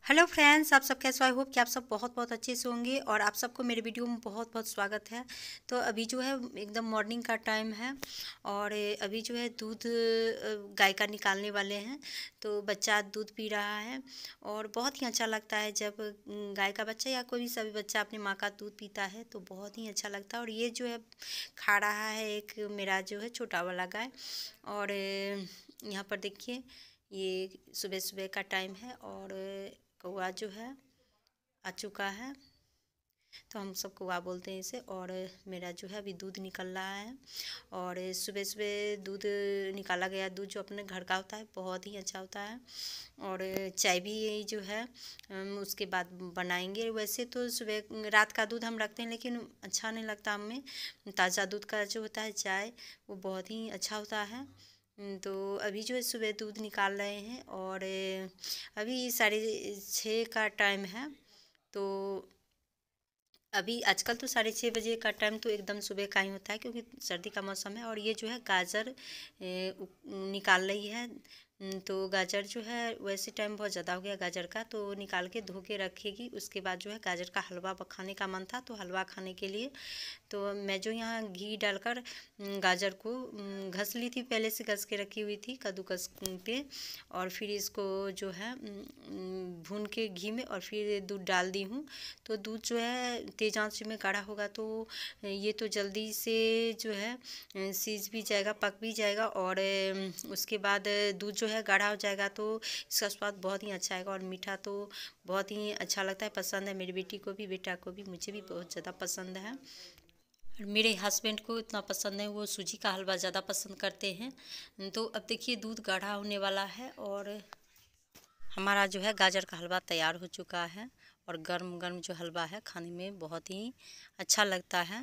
Hello friends, आप सब कैसे? आई होप कि आप सब बहुत बहुत अच्छे से होंगे और आप सबको मेरे वीडियो में बहुत बहुत स्वागत है। तो अभी जो है एकदम मॉर्निंग का टाइम है और अभी जो है दूध गाय का निकालने वाले हैं। तो बच्चा दूध पी रहा है और बहुत ही अच्छा लगता है जब गाय का बच्चा या कोई भी सभी बच्चा अपनी माँ का दूध पीता है तो बहुत ही अच्छा लगता है। और ये जो है खा रहा है एक मेरा जो है छोटा वाला गाय। और यहाँ पर देखिए ये सुबह सुबह का टाइम है और कौआ जो है आ चुका है, तो हम सब कौआ बोलते हैं इसे। और मेरा जो है अभी दूध निकल रहा है और सुबह सुबह दूध निकाला गया दूध जो अपने घर का होता है बहुत ही अच्छा होता है। और चाय भी यही जो है उसके बाद बनाएंगे। वैसे तो सुबह रात का दूध हम रखते हैं लेकिन अच्छा नहीं लगता हमें। ताज़ा दूध का जो होता है चाय वो बहुत ही अच्छा होता है। तो अभी जो है सुबह दूध निकाल रहे हैं और अभी 6:30 का टाइम है। तो अभी आजकल तो 6:30 बजे का टाइम तो एकदम सुबह का ही होता है क्योंकि सर्दी का मौसम है। और ये जो है गाजर निकाल रही है। तो गाजर जो है वैसे टाइम बहुत ज़्यादा हो गया गाजर का, तो निकाल के धो के रखेगी। उसके बाद जो है गाजर का हलवा खाने का मन था तो हलवा खाने के लिए तो मैं जो यहाँ घी डालकर गाजर को घस ली थी, पहले से घस के रखी हुई थी कद्दूकस पे। और फिर इसको जो है भून के घी में और फिर दूध डाल दी हूँ। तो दूध जो है तेज़ आंच में गाढ़ा होगा तो ये तो जल्दी से जो है सीज भी जाएगा, पक भी जाएगा। और उसके बाद दूध जो है गाढ़ा हो जाएगा तो इसका स्वाद बहुत ही अच्छा आएगा। और मीठा तो बहुत ही अच्छा लगता है, पसंद है मेरी बेटी को भी, बेटा को भी, मुझे भी बहुत ज़्यादा पसंद है। और मेरे हस्बैंड को इतना पसंद है, वो सूजी का हलवा ज़्यादा पसंद करते हैं। तो अब देखिए दूध गाढ़ा होने वाला है और हमारा जो है गाजर का हलवा तैयार हो चुका है। और गर्म गर्म जो हलवा है खाने में बहुत ही अच्छा लगता है।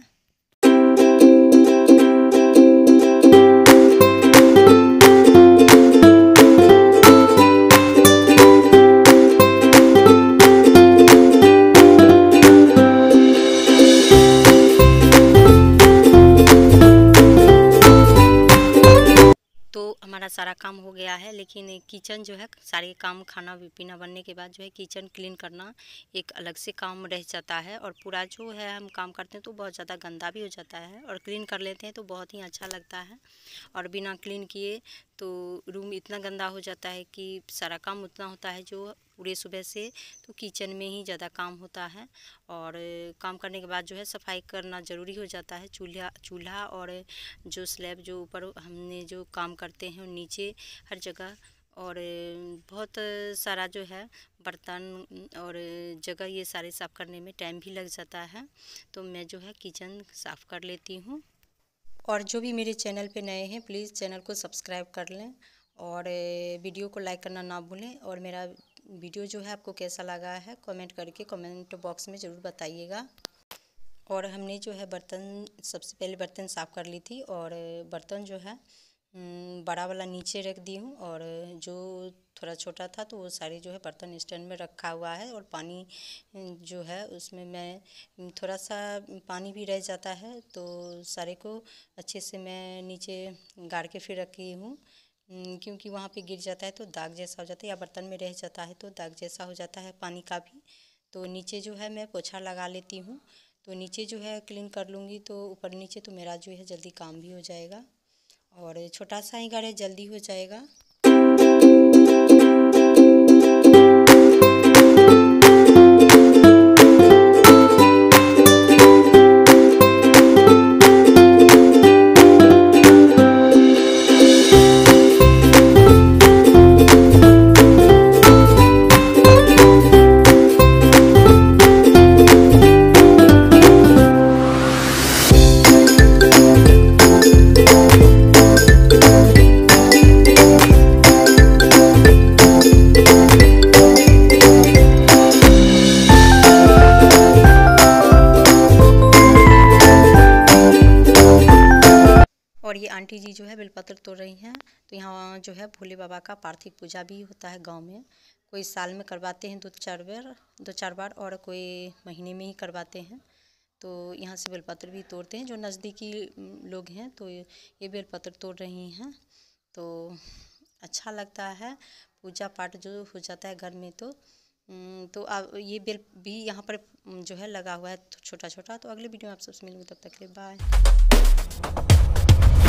तो हमारा सारा काम हो गया है लेकिन किचन जो है सारे काम खाना पीना बनने के बाद जो है किचन क्लीन करना एक अलग से काम रह जाता है। और पूरा जो है हम काम करते हैं तो बहुत ज़्यादा गंदा भी हो जाता है और क्लीन कर लेते हैं तो बहुत ही अच्छा लगता है। और बिना क्लीन किए तो रूम इतना गंदा हो जाता है कि सारा काम उतना होता है जो पूरे सुबह से तो किचन में ही ज़्यादा काम होता है। और काम करने के बाद जो है सफाई करना ज़रूरी हो जाता है। चूल्हा और जो स्लैब जो ऊपर हमने जो काम करते हैं नीचे हर जगह। और बहुत सारा जो है बर्तन और जगह ये सारे साफ़ करने में टाइम भी लग जाता है। तो मैं जो है किचन साफ़ कर लेती हूँ। और जो भी मेरे चैनल पे नए हैं प्लीज़ चैनल को सब्सक्राइब कर लें और वीडियो को लाइक करना ना भूलें। और मेरा वीडियो जो है आपको कैसा लगा है कमेंट करके कमेंट बॉक्स में ज़रूर बताइएगा। और हमने जो है बर्तन सबसे पहले बर्तन साफ़ कर ली थी और बर्तन जो है बड़ा वाला नीचे रख दी हूँ और जो थोड़ा छोटा था तो वो सारी जो है बर्तन स्टैंड में रखा हुआ है। और पानी जो है उसमें मैं थोड़ा सा पानी भी रह जाता है तो सारे को अच्छे से मैं नीचे गाड़ के फिर रखी हूँ क्योंकि वहाँ पे गिर जाता है तो दाग जैसा हो जाता है या बर्तन में रह जाता है तो दाग जैसा हो जाता है पानी का भी। तो नीचे जो है मैं पोछा लगा लेती हूँ। तो नीचे जो है क्लीन कर लूँगी तो ऊपर नीचे तो मेरा जो है जल्दी काम भी हो जाएगा और छोटा सा ही घर है जल्दी हो जाएगा। और ये आंटी जी जो है बेलपत्र तोड़ रही हैं। तो यहाँ जो है भोले बाबा का पार्थिव पूजा भी होता है गांव में। कोई साल में करवाते हैं 2-4 बार और कोई महीने में ही करवाते हैं। तो यहाँ से बेलपत्र भी तोड़ते हैं जो नज़दीकी लोग हैं। तो ये बेलपत्र तोड़ रही हैं तो अच्छा लगता है। पूजा पाठ जो हो जाता है घर में तो तो आप ये बेल भी यहाँ पर जो है लगा हुआ है छोटा छोटा। तो अगले वीडियो में आप सबसे मिलूंगी, तब तक के लिए बाय।